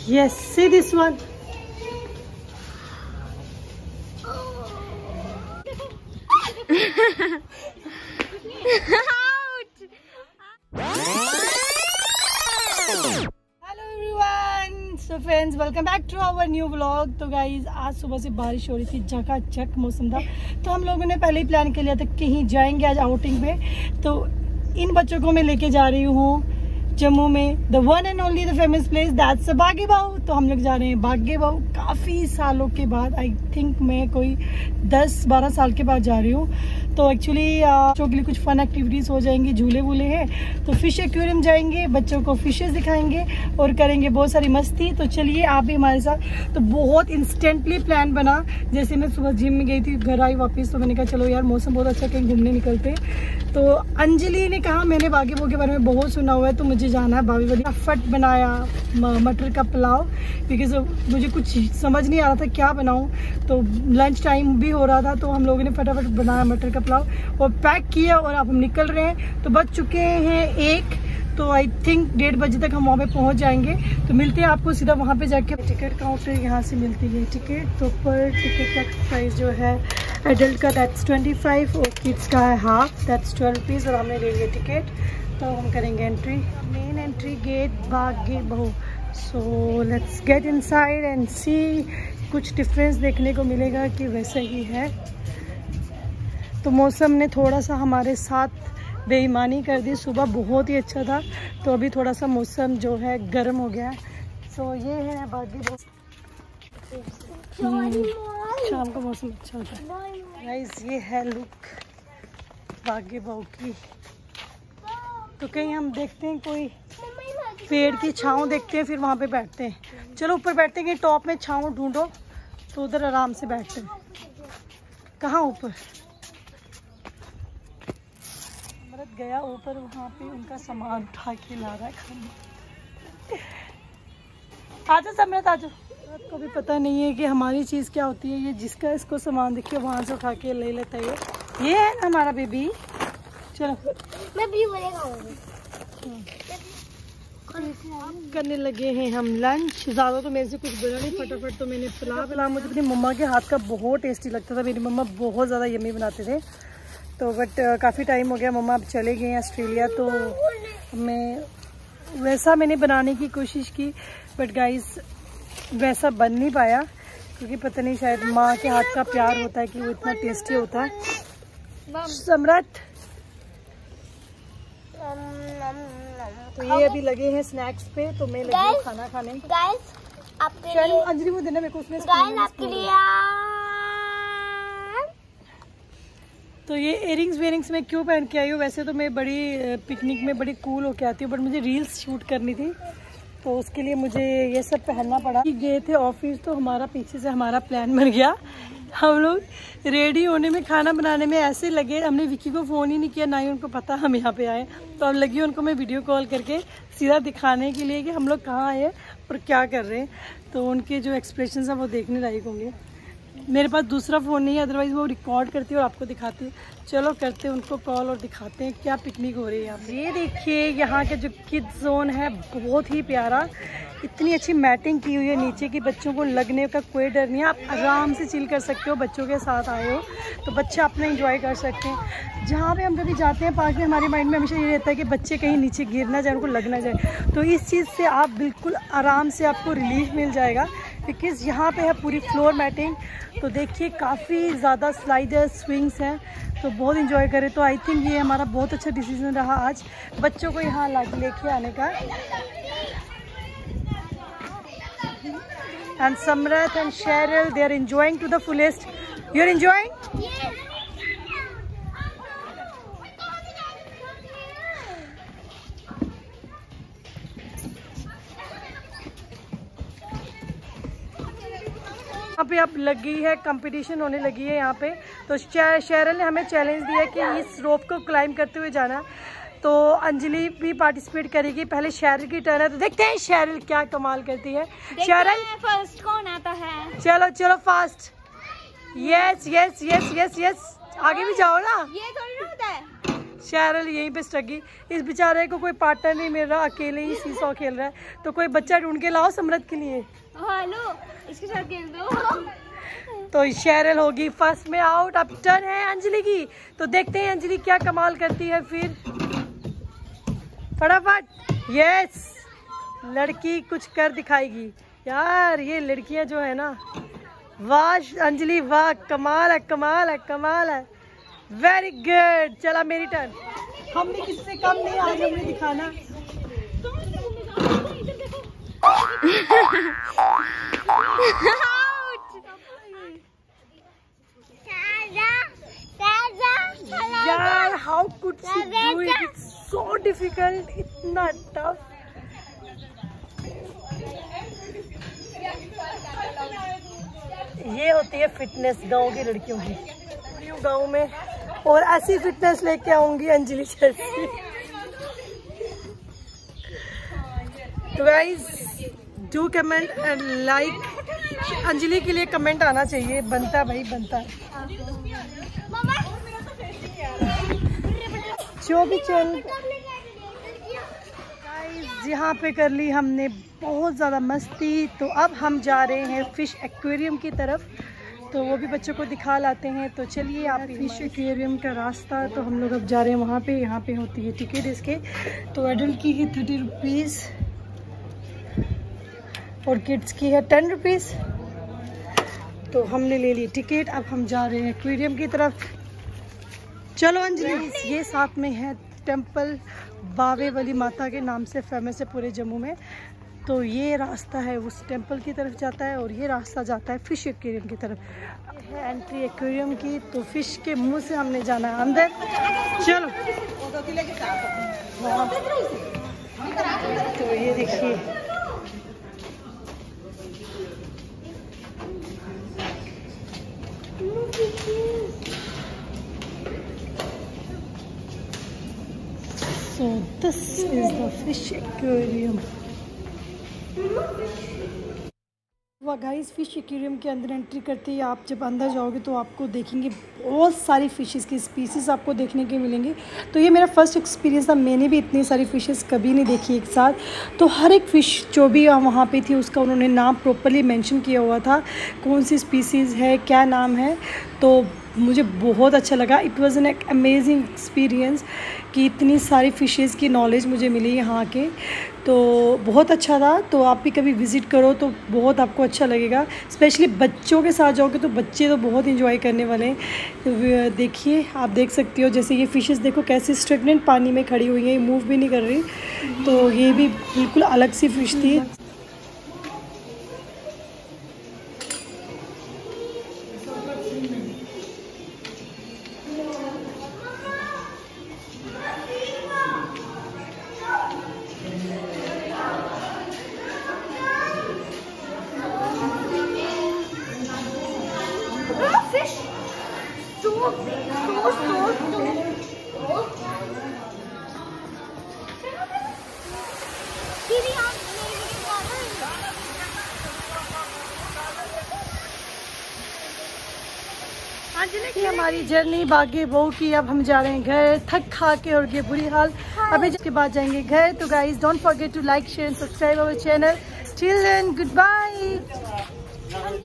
Yes, see this one. Hello everyone, so friends welcome back to our new vlog. तो guys आज सुबह से बारिश हो रही थी, झकाझक मौसम था, तो हम लोगों ने पहले ही प्लान कर लिया था कहीं जाएंगे आज आउटिंग पे। तो इन बच्चों को मैं लेके जा रही हूँ जम्मू में, the one and only the famous place that's Bagh-e Bahu. तो हम लोग जा रहे हैं बागे बाहू काफ़ी सालों के बाद। आई थिंक मैं कोई 10-12 साल के बाद जा रही हूँ। तो एक्चुअली बच्चों के लिए कुछ फन एक्टिविटीज़ हो जाएंगी, झूले वूले हैं, तो फिश एक्वेरियम जाएंगे, बच्चों को फिशेस दिखाएंगे और करेंगे बहुत सारी मस्ती। तो चलिए आप भी हमारे साथ। तो बहुत इंस्टेंटली प्लान बना, जैसे मैं सुबह जिम में गई थी, घर आई वापस, तो मैंने कहा चलो यार मौसम बहुत अच्छा, कहीं घूमने निकलते। तो अंजलि ने कहा मैंने बागे बाहू के बारे में बहुत सुना हुआ है, तो मुझे जाना है। भाभी बड़ी फट बनाया मटर का पुलाव, बिकॉज मुझे कुछ समझ नहीं आ रहा था क्या बनाऊं। तो लंच टाइम भी हो रहा था, तो हम लोगों ने फटाफट बनाया मटर का पुलाव और पैक किया, और अब हम निकल रहे हैं। तो बज चुके हैं 1, तो आई थिंक 1:30 बजे तक हम वहाँ पे पहुँच जाएंगे। तो मिलते हैं आपको सीधा वहाँ पे जाके। टिकट काउंटर यहाँ से मिलती है टिकट। तो पर टिकट का प्राइस जो है एडल्ट का दैट्स 25 और किड्स का है हाफ, दैट्स 12 रुपीज़। और हमने ले लिया टिकट, तो हम करेंगे entry. Main entry gate Bagh-e Bahu. So let's get inside and see. कुछ डिफरेंस देखने को मिलेगा कि वैसे ही है। तो मौसम ने थोड़ा सा हमारे साथ बेईमानी कर दी। सुबह बहुत ही अच्छा था, तो अभी थोड़ा सा मौसम जो है गर्म हो गया। सो ये है बागे बाहू। शाम का मौसम अच्छा होता है। गाइस ये है लुक बागे बाहू की। तो कहीं हम देखते हैं कोई पेड़ की छांव देखते हैं, फिर वहाँ पे बैठते हैं। चलो ऊपर बैठते हैं, टॉप में छांव ढूंढो, तो उधर आराम से बैठते हैं। कहाँ ऊपर? अमृत गया ऊपर, वहाँ पे उनका सामान उठा के ला रहा है खाने। आजा समृत आजा। को भी पता नहीं है कि हमारी चीज़ क्या होती है। ये जिसका इसको सामान देखिए वहाँ से उठा के ले लेता है। ये है ना हमारा बेबी। चलो मैं भी बोलेगा। करने लगे हैं हम लंच। ज़्यादा तो मेरे से कुछ बना नहीं, फटाफट तो मैंने पुलाव मुझे अपनी मम्मा के हाथ का बहुत टेस्टी लगता था। मेरी मम्मा बहुत ज़्यादा यम्मी बनाते थे। तो बट काफ़ी टाइम हो गया, मम्मा अब चले गए हैं ऑस्ट्रेलिया। तो वैसा मैंने बनाने की कोशिश की, बट गाइस वैसा बन नहीं पाया, क्योंकि पता नहीं शायद माँ के हाथ का प्यार होता है कि वो इतना टेस्टी होता है। सम्राट तो ये अभी लगे हैं स्नैक्स पे, तो मैं लगी हूँ खाना खाने। गाइस आपके लिए अंजलि को देना मेरे को उसमें। गाइस आपके लिए तो ये इयरिंग्स वेयरिंग्स मैं क्यों पहन के आई हूँ? वैसे तो मैं बड़ी पिकनिक में बड़ी कूल होके आती हूँ, बट मुझे रील्स शूट करनी थी, तो उसके लिए मुझे ये सब पहनना पड़ा। गए थे ऑफिस, तो हमारा पीछे से हमारा प्लान बन गया। हम लोग रेडी होने में, खाना बनाने में ऐसे लगे, हमने विक्की को फ़ोन ही नहीं किया, ना ही उनको पता हम यहाँ पे आए। तो अब लगी उनको मैं वीडियो कॉल करके सीधा दिखाने के लिए कि हम लोग कहाँ आए और क्या कर रहे हैं। तो उनके जो एक्सप्रेशन हैं वो देखने लायक होंगे। मेरे पास दूसरा फ़ोन नहीं है, अदरवाइज़ वो रिकॉर्ड करती है और आपको दिखाती है। चलो करते हैं उनको कॉल और दिखाते हैं क्या पिकनिक हो रही है यहाँ पे। ये देखिए यहाँ के जो किड्स जोन है बहुत ही प्यारा, इतनी अच्छी मैटिंग की हुई है नीचे की, बच्चों को लगने का कोई डर नहीं है। आप आराम से चिल कर सकते हो, बच्चों के साथ आए हो तो बच्चे अपना एंजॉय कर सकते हैं। जहाँ पे हम कभी जाते हैं पार्क में, हमारे माइंड में हमेशा ये रहता है कि बच्चे कहीं नीचे गिर ना जाए, उनको लग ना जाए। तो इस चीज़ से आप बिल्कुल आराम से, आपको रिलीफ मिल जाएगा, बिकॉज़ यहाँ पे है पूरी फ्लोर मैटिंग। तो देखिए काफ़ी ज़्यादा स्लाइडर्स, स्विंग्स हैं, तो बहुत इंजॉय करें। तो आई थिंक ये हमारा बहुत अच्छा डिसीजन रहा आज बच्चों को यहाँ लेके आने का। And Samrat and Cheryl, they are enjoying to the fullest. You are enjoying? yes. यहाँ पे अब लगी है कंपटीशन होने लगी है यहाँ पे। तो शेरल ने हमें चैलेंज दिया कि इस रोप को क्लाइंब करते हुए जाना। तो अंजलि भी पार्टिसिपेट करेगी। पहले शेरल की टर्न है, तो देखते हैं शेरल क्या कमाल करती है। शेरल फर्स्ट कौन आता है? चलो चलो fast. Yes yes yes yes yes, आगे भी जाओ ना। ये थोड़ी ना होता है। शेरल यहीं पे स्टकी। इस बेचारे को कोई पार्टनर नहीं मिल रहा, अकेले ही सीसॉ खेल रहा है। तो कोई बच्चा ढूंढ के लाओ समृद्ध के लिए। हेलो, इसके साथ खेल दो। तो शेरल होगी फर्स्ट में आउट। अब टर्न है अंजलि की, तो देखते हैं अंजलि क्या कमाल करती है। फिर फटाफट, यस, लड़की कुछ कर दिखाएगी यार। ये लड़कियां जो है ना, वाह अंजलि वाह, कमाल है कमाल है कमाल है, वेरी गुड। चला मेरी टर्न। हम भी किससे कम नहीं, आज हमने दिखाना। यार how could she do it, it's so difficult, इतना टफ। ये होती है फिटनेस गांव की लड़कियों की। गांव में और ऐसी फिटनेस लेके आऊंगी अंजलि जैसी। तो guys do comment and like. Anjali के लिए कमेंट आना चाहिए, बनता भाई बनता। जो भी चल गाइस, यहाँ पे कर ली हमने बहुत ज़्यादा मस्ती। तो अब हम जा रहे हैं फिश एक्वेरियम की तरफ, तो वो भी बच्चों को दिखा लाते हैं। तो चलिए, आप फिश एक्वेरियम का रास्ता, तो हम लोग अब जा रहे हैं वहाँ पे। यहाँ पे होती है टिकट इसके, तो एडल्ट की है 30 रुपीज़ और किड्स की है 10 रुपीज़। तो हमने ले ली टिकट, अब हम जा रहे हैं एक्वेरियम की तरफ। चलो अंजलि। ये साथ में है टेम्पल, बावे वाली माता के नाम से फेमस है पूरे जम्मू में। तो ये रास्ता है उस टेम्पल की तरफ जाता है, और ये रास्ता जाता है फिश एक्वेरियम की तरफ। है एंट्री एक्वेरियम की, तो फिश के मुंह से हमने जाना है अंदर। चलो। तो ये देखिए, so this is the fish aquarium. वाह गाइस, फिश एक्वेरियम के अंदर एंट्री करते ही आप जब अंदर जाओगे तो आपको देखेंगे बहुत सारी फिशेस की स्पीसीज आपको देखने के मिलेंगे। तो ये मेरा फर्स्ट एक्सपीरियंस था, मैंने भी इतनी सारी फिशेस कभी नहीं देखी एक साथ। तो हर एक फ़िश जो भी वहाँ पे थी उसका उन्होंने नाम प्रॉपरली मेंशन किया हुआ था, कौन सी स्पीसीज़ है, क्या नाम है। तो मुझे बहुत अच्छा लगा। It was an amazing experience कि इतनी सारी फ़िशेज़ की नॉलेज मुझे मिली यहाँ के, तो बहुत अच्छा था। तो आप भी कभी विज़िट करो तो बहुत आपको अच्छा लगेगा, स्पेशली बच्चों के साथ जाओगे तो बच्चे तो बहुत इंजॉय करने वाले हैं। तो देखिए, आप देख सकती हो, जैसे ये फ़िशेज़ देखो कैसे स्टेगनेंट पानी में खड़ी हुई हैं, ये मूव भी नहीं कर रही। तो ये भी बिल्कुल अलग सी फ़िश थी। अंजलि की हमारी जर्नी बागे बहू की। अब हम जा रहे हैं घर, थक खा के और ये बुरी हाल। अभी इसके बाद जाएंगे घर। तो guys don't forget to like share and subscribe our channel. Till then good bye.